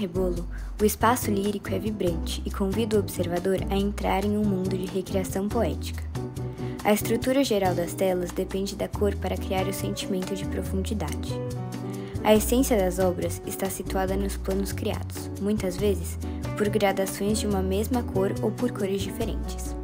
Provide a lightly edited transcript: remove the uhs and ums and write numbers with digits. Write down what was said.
Rebolo, o espaço lírico é vibrante e convida o observador a entrar em um mundo de recriação poética. A estrutura geral das telas depende da cor para criar o sentimento de profundidade. A essência das obras está situada nos planos criados, muitas vezes por gradações de uma mesma cor ou por cores diferentes.